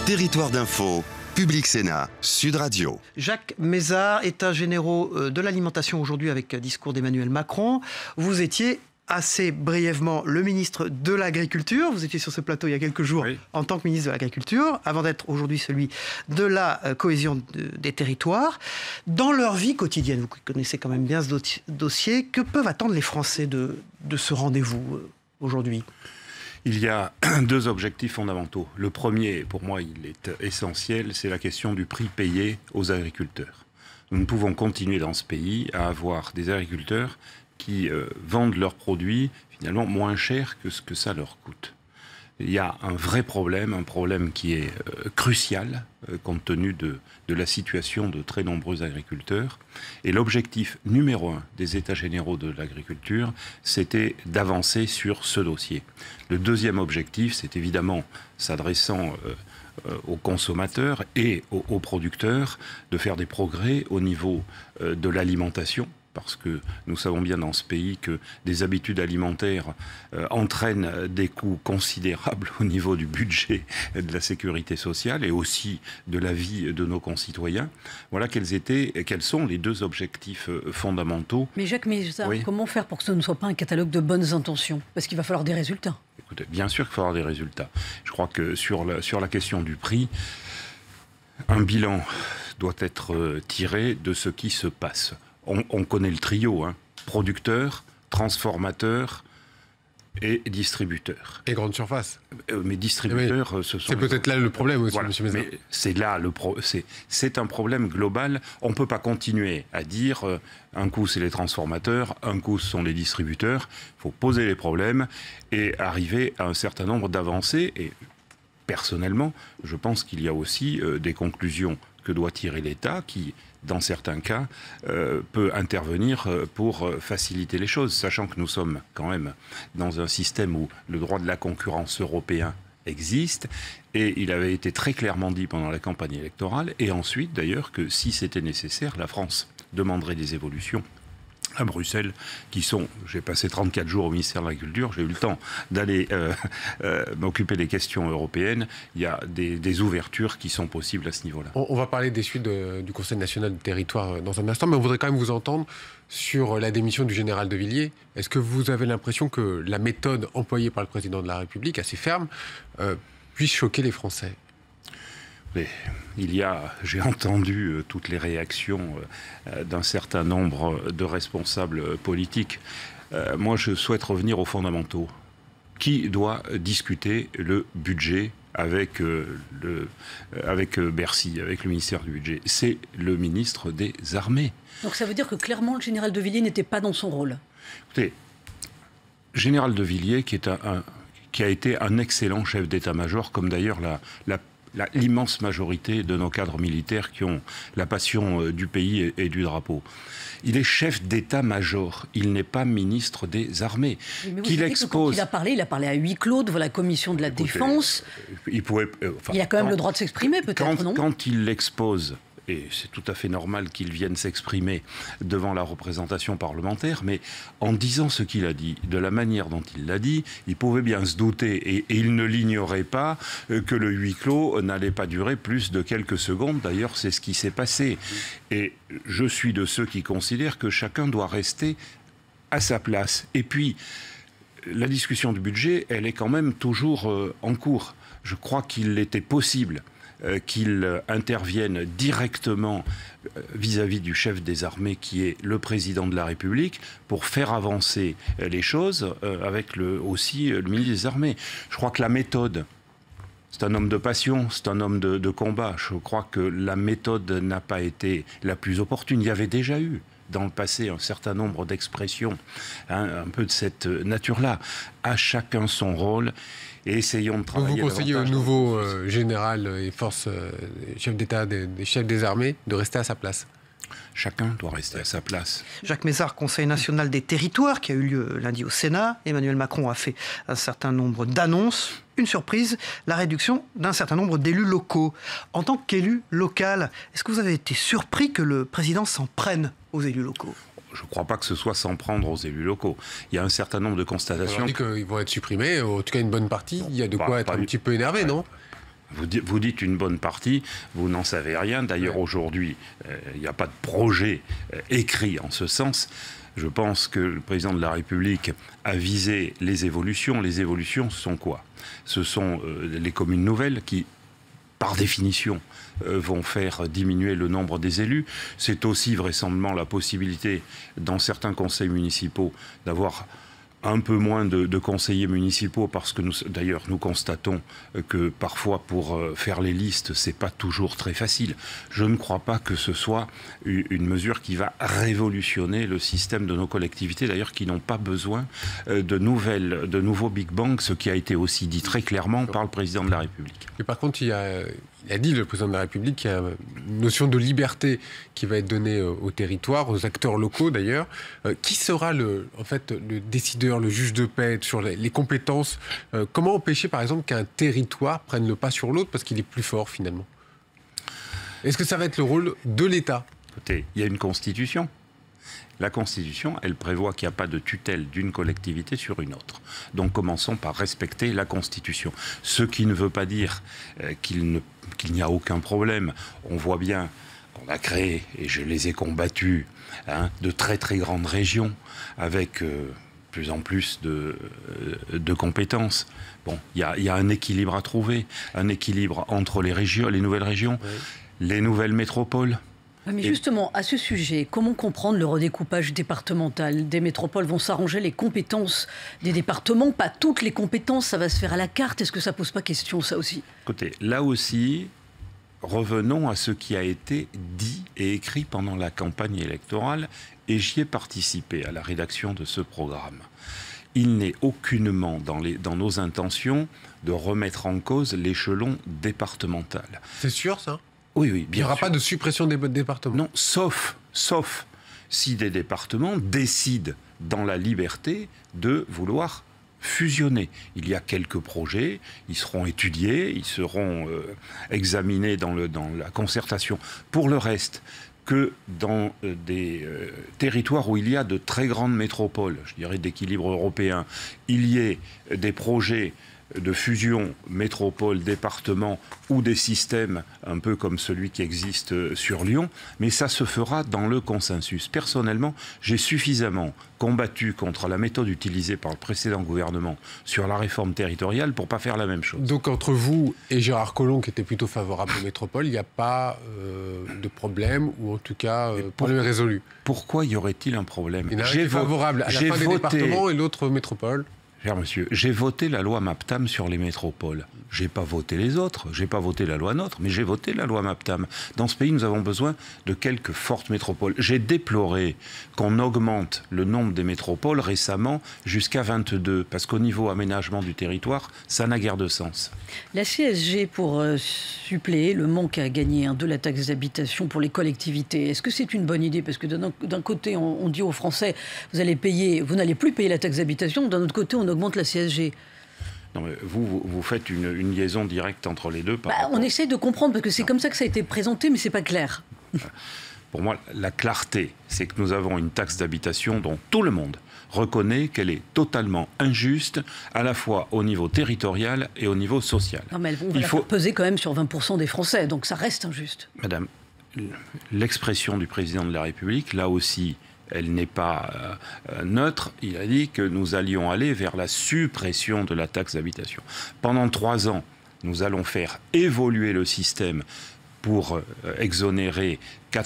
Territoire d'info, Public Sénat, Sud Radio. Jacques Mézard, États généraux de l'alimentation aujourd'hui avec discours d'Emmanuel Macron. Vous étiez assez brièvement le ministre de l'Agriculture. Vous étiez sur ce plateau il y a quelques jours en tant que ministre de l'Agriculture, avant d'être aujourd'hui celui de la cohésion des territoires. Dans leur vie quotidienne, vous connaissez quand même bien ce dossier, que peuvent attendre les Français de ce rendez-vous aujourd'hui ? Il y a deux objectifs fondamentaux. Le premier, pour moi, il est essentiel, c'est la question du prix payé aux agriculteurs. Nous ne pouvons continuer dans ce pays à avoir des agriculteurs qui vendent leurs produits finalement moins cher que ce que ça leur coûte. Il y a un vrai problème, un problème qui est crucial compte tenu de la situation de très nombreux agriculteurs. Et l'objectif numéro 1 des États généraux de l'agriculture, c'était d'avancer sur ce dossier. Le deuxième objectif, c'est évidemment s'adressant aux consommateurs et aux producteurs de faire des progrès au niveau de l'alimentation. Parce que nous savons bien dans ce pays que des habitudes alimentaires entraînent des coûts considérables au niveau du budget de la sécurité sociale et aussi de la vie de nos concitoyens. Voilà quels sont les deux objectifs fondamentaux. Mais Jacques Mézard, comment faire pour que ce ne soit pas un catalogue de bonnes intentions? Parce qu'il va falloir des résultats. Écoutez, bien sûr qu'il faut avoir des résultats. Je crois que sur la question du prix, un bilan doit être tiré de ce qui se passe. On connaît le trio, producteurs, transformateurs et distributeurs. Et grande surface. Mais distributeurs, ce sont... C'est peut-être là le problème aussi, voilà. M. Mézard. Mais c'est un problème global. On ne peut pas continuer à dire un coup c'est les transformateurs, un coup ce sont les distributeurs. Il faut poser les problèmes et arriver à un certain nombre d'avancées. Et personnellement, je pense qu'il y a aussi des conclusions que doit tirer l'État qui, dans certains cas, peut intervenir pour faciliter les choses, sachant que nous sommes quand même dans un système où le droit de la concurrence européen existe, et il avait été très clairement dit pendant la campagne électorale, et ensuite d'ailleurs que si c'était nécessaire, la France demanderait des évolutions à Bruxelles, qui sont... J'ai passé 34 jours au ministère de l'Agriculture, j'ai eu le temps d'aller m'occuper des questions européennes. Il y a des ouvertures qui sont possibles à ce niveau-là. On va parler des suites du Conseil national du territoire dans un instant, mais on voudrait quand même vous entendre sur la démission du général de Villiers. Est-ce que vous avez l'impression que la méthode employée par le président de la République, assez ferme, puisse choquer les Français ? J'ai entendu toutes les réactions d'un certain nombre de responsables politiques. Moi, je souhaite revenir aux fondamentaux. Qui doit discuter le budget avec Bercy, avec le ministère du Budget? C'est le ministre des Armées. Donc ça veut dire que clairement, le général de Villiers n'était pas dans son rôle. Écoutez, général de Villiers, qui a été un excellent chef d'état-major, comme d'ailleurs l'immense majorité de nos cadres militaires qui ont la passion du pays et du drapeau. Il est chef d'état-major, il n'est pas ministre des Armées. Mais vous savez que quand il a parlé à huis clos devant la commission de la Défense. Il a quand même le droit de s'exprimer, peut-être, non ? Quand il l'expose, et c'est tout à fait normal qu'il vienne s'exprimer devant la représentation parlementaire, mais en disant ce qu'il a dit, de la manière dont il l'a dit, il pouvait bien se douter, et il ne l'ignorait pas, que le huis clos n'allait pas durer plus de quelques secondes. D'ailleurs, c'est ce qui s'est passé. Et je suis de ceux qui considèrent que chacun doit rester à sa place. Et puis, la discussion du budget, elle est quand même toujours en cours. Je crois qu'il était possible qu'il intervienne directement vis-à-vis du chef des armées qui est le président de la République pour faire avancer les choses avec aussi le ministre des Armées. Je crois que la méthode, c'est un homme de passion, c'est un homme de combat. Je crois que la méthode n'a pas été la plus opportune. Il y avait déjà eu dans le passé un certain nombre d'expressions un peu de cette nature-là. À chacun son rôle. Et essayons de travailler. Vous conseillez au nouveau général et chef d'État des chefs des armées de rester à sa place? Chacun doit rester à sa place. Jacques Mézard, Conseil national des territoires, qui a eu lieu lundi au Sénat. Emmanuel Macron a fait un certain nombre d'annonces. Une surprise, la réduction d'un certain nombre d'élus locaux. En tant qu'élu local, est-ce que vous avez été surpris que le président s'en prenne aux élus locaux ? Je ne crois pas que ce soit s'en prendre aux élus locaux. Il y a un certain nombre de constatations. On dit qu'ils vont être supprimés, en tout cas une bonne partie. Il y a de quoi être un petit peu énervé, non ? Vous dites une bonne partie, vous n'en savez rien. D'ailleurs, aujourd'hui, il n'y a pas de projet écrit en ce sens. Je pense que le président de la République a visé les évolutions. Les évolutions, ce sont quoi? Ce sont les communes nouvelles qui, par définition, vont faire diminuer le nombre des élus. C'est aussi vraisemblablement la possibilité, dans certains conseils municipaux, d'avoir un peu moins de conseillers municipaux, parce que d'ailleurs nous constatons que parfois pour faire les listes, c'est pas toujours très facile. Je ne crois pas que ce soit une mesure qui va révolutionner le système de nos collectivités, d'ailleurs qui n'ont pas besoin de nouveaux Big Bang, ce qui a été aussi dit très clairement par le président de la République. Mais par contre, il a dit, le président de la République, qu'il y a une notion de liberté qui va être donnée au territoire, aux acteurs locaux d'ailleurs. Qui sera le décideur, le juge de paix sur les compétences? Comment empêcher par exemple qu'un territoire prenne le pas sur l'autre parce qu'il est plus fort finalement? Est-ce que ça va être le rôle de l'État? Écoutez, il y a une constitution. La Constitution, elle prévoit qu'il n'y a pas de tutelle d'une collectivité sur une autre. Donc commençons par respecter la Constitution. Ce qui ne veut pas dire qu'il n'y a aucun problème. On voit bien qu'on a créé, et je les ai combattus, de très très grandes régions avec plus en plus de compétences. Bon, il y a un équilibre à trouver, un équilibre entre les régions, les nouvelles régions, les nouvelles métropoles. Mais justement, à ce sujet, comment comprendre le redécoupage départemental? Des métropoles vont s'arranger les compétences des départements, pas toutes les compétences, ça va se faire à la carte. Est-ce que ça pose pas question, ça aussi? Écoutez, là aussi, revenons à ce qui a été dit et écrit pendant la campagne électorale, et j'y ai participé à la rédaction de ce programme. Il n'est aucunement dans nos intentions de remettre en cause l'échelon départemental. C'est sûr, ça? Oui, bien sûr. Il n'y aura pas de suppression des départements? Non, sauf si des départements décident dans la liberté de vouloir fusionner. Il y a quelques projets, ils seront étudiés, ils seront examinés dans la concertation. Pour le reste, que dans des territoires où il y a de très grandes métropoles, je dirais d'équilibre européen, il y ait des projets de fusion métropole-département ou des systèmes un peu comme celui qui existe sur Lyon, mais ça se fera dans le consensus. Personnellement, j'ai suffisamment combattu contre la méthode utilisée par le précédent gouvernement sur la réforme territoriale pour ne pas faire la même chose. Donc entre vous et Gérard Collomb, qui était plutôt favorable aux métropoles, il n'y a pas de problème, ou en tout cas, problème résolu? Pourquoi y aurait-il un problème? Il y en a un qui est favorable à la fin des départements et l'autre métropole. Cher monsieur, j'ai voté la loi MAPTAM sur les métropoles. J'ai pas voté les autres, j'ai pas voté la loi NOTRe, mais j'ai voté la loi MAPTAM. Dans ce pays, nous avons besoin de quelques fortes métropoles. J'ai déploré qu'on augmente le nombre des métropoles récemment jusqu'à 22, parce qu'au niveau aménagement du territoire, ça n'a guère de sens. La CSG pour suppléer le manque à gagner de la taxe d'habitation pour les collectivités, est-ce que c'est une bonne idée? Parce que d'un côté, on dit aux Français, vous n'allez plus payer la taxe d'habitation, d'un autre côté, on augmente la CSG. Non, mais vous faites une liaison directe entre les deux. On essaie de comprendre, parce que c'est comme ça que ça a été présenté, mais c'est pas clair. Pour moi, la clarté, c'est que nous avons une taxe d'habitation dont tout le monde reconnaît qu'elle est totalement injuste, à la fois au niveau territorial et au niveau social. Non, mais on va la faire peser quand même sur 20% des Français, donc ça reste injuste. Madame, l'expression du président de la République, là aussi, elle n'est pas neutre. Il a dit que nous allions aller vers la suppression de la taxe d'habitation. Pendant 3 ans, nous allons faire évoluer le système pour exonérer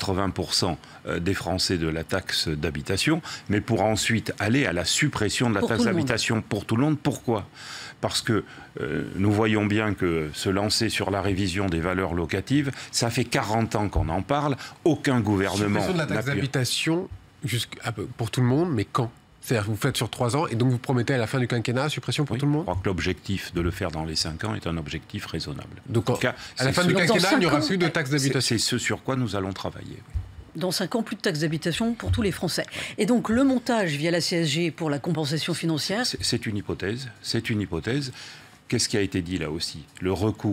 80% des Français de la taxe d'habitation, mais pour ensuite aller à la suppression de la taxe d'habitation pour tout le monde. Pourquoi ? Parce que nous voyons bien que se lancer sur la révision des valeurs locatives, ça fait 40 ans qu'on en parle, aucun gouvernement... Suppression de la taxe d'habitation pour tout le monde, mais quand ? C'est-à-dire que vous faites sur 3 ans et donc vous promettez à la fin du quinquennat suppression pour tout le monde? Je crois que l'objectif de le faire dans les 5 ans est un objectif raisonnable. Donc à la fin du quinquennat, il n'y aura plus de taxe d'habitation. C'est ce sur quoi nous allons travailler. Dans 5 ans, plus de taxe d'habitation pour tous les Français. Et donc le montage via la CSG pour la compensation financière? C'est une hypothèse. C'est une hypothèse. Qu'est-ce qui a été dit là aussi? Le recours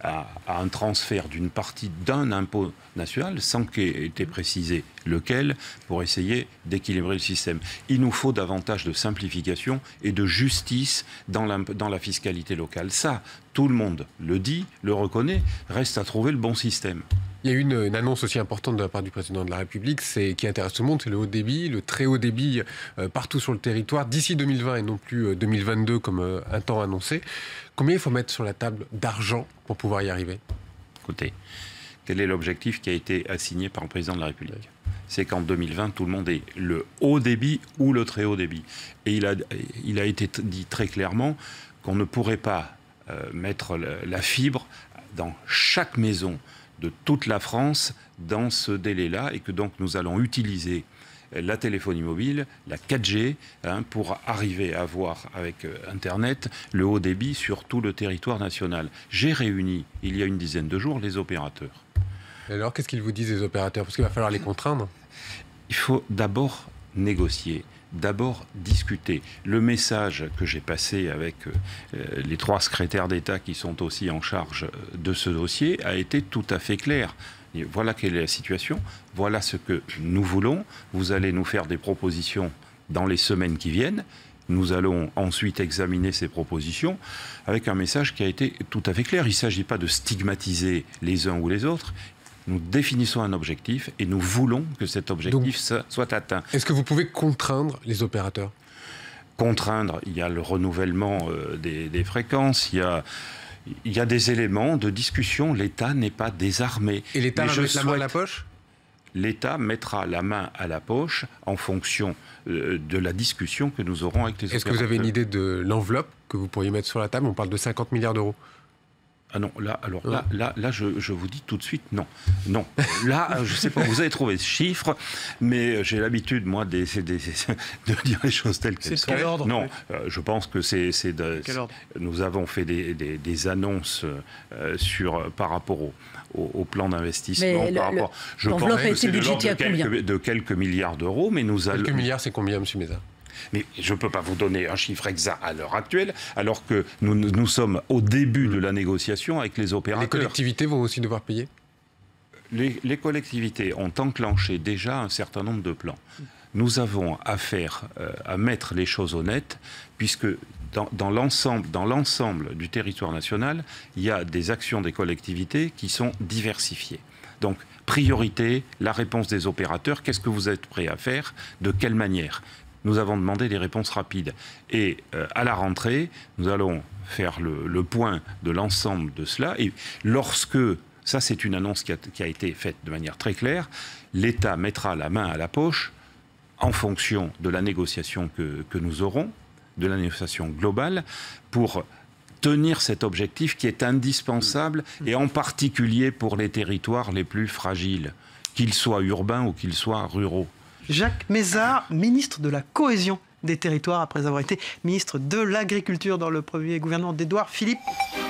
à un transfert d'une partie d'un impôt national, sans qu'il ait été précisé lequel, pour essayer d'équilibrer le système. Il nous faut davantage de simplification et de justice dans la fiscalité locale. Ça, tout le monde le dit, le reconnaît, reste à trouver le bon système. Il y a eu une annonce aussi importante de la part du président de la République, qui intéresse tout le monde, c'est le haut débit, le très haut débit partout sur le territoire, d'ici 2020 et non plus 2022 comme un temps annoncé. Combien il faut mettre sur la table d'argent pour pouvoir y arriver? Écoutez, quel est l'objectif qui a été assigné par le président de la République? C'est qu'en 2020, tout le monde ait le haut débit ou le très haut débit. Et il a été dit très clairement qu'on ne pourrait pas mettre la fibre dans chaque maison de toute la France dans ce délai-là, et que donc nous allons utiliser la téléphonie mobile, la 4G, pour arriver à avoir avec Internet le haut débit sur tout le territoire national. J'ai réuni, il y a une dizaine de jours, les opérateurs. Et alors, qu'est-ce qu'ils vous disent, les opérateurs? Parce qu'il va falloir les contraindre. Il faut d'abord négocier, d'abord discuter. Le message que j'ai passé avec les 3 secrétaires d'État qui sont aussi en charge de ce dossier a été tout à fait clair. Et voilà quelle est la situation, voilà ce que nous voulons. Vous allez nous faire des propositions dans les semaines qui viennent. Nous allons ensuite examiner ces propositions avec un message qui a été tout à fait clair. Il ne s'agit pas de stigmatiser les uns ou les autres. Nous définissons un objectif et nous voulons que cet objectif soit atteint. Est-ce que vous pouvez contraindre les opérateurs? Contraindre, il y a le renouvellement des fréquences, il y a des éléments de discussion. L'État n'est pas désarmé. Et l'État va mettre la main à la poche? L'État mettra la main à la poche en fonction de la discussion que nous aurons avec les opérateurs. Est-ce que vous avez une idée de l'enveloppe que vous pourriez mettre sur la table? On parle de 50 milliards d'euros. Ah non, là, je vous dis tout de suite non. Non, là, je ne sais pas, vous avez trouvé ce chiffre, mais j'ai l'habitude, moi, de dire les choses telles qu'elles sont. C'est quel ordre? Non, je pense que nous avons fait des annonces par rapport au plan d'investissement. L'enveloppe a été budgétée à combien? De quelques milliards d'euros, mais nous allons... Quelques milliards, c'est combien, M. Mézard? Mais je ne peux pas vous donner un chiffre exact à l'heure actuelle, alors que nous sommes au début de la négociation avec les opérateurs. Les collectivités vont aussi devoir payer? Les collectivités ont enclenché déjà un certain nombre de plans. Nous avons affaire à mettre les choses honnêtes, puisque dans l'ensemble du territoire national, il y a des actions des collectivités qui sont diversifiées. Donc, priorité, la réponse des opérateurs, qu'est-ce que vous êtes prêts à faire? De quelle manière? Nous avons demandé des réponses rapides. Et à la rentrée, nous allons faire le point de l'ensemble de cela. Et lorsque, ça c'est une annonce qui a été faite de manière très claire, l'État mettra la main à la poche en fonction de la négociation que nous aurons, de la négociation globale, pour tenir cet objectif qui est indispensable, et en particulier pour les territoires les plus fragiles, qu'ils soient urbains ou qu'ils soient ruraux. Jacques Mézard, ministre de la Cohésion des Territoires, après avoir été ministre de l'Agriculture dans le premier gouvernement d'Édouard Philippe.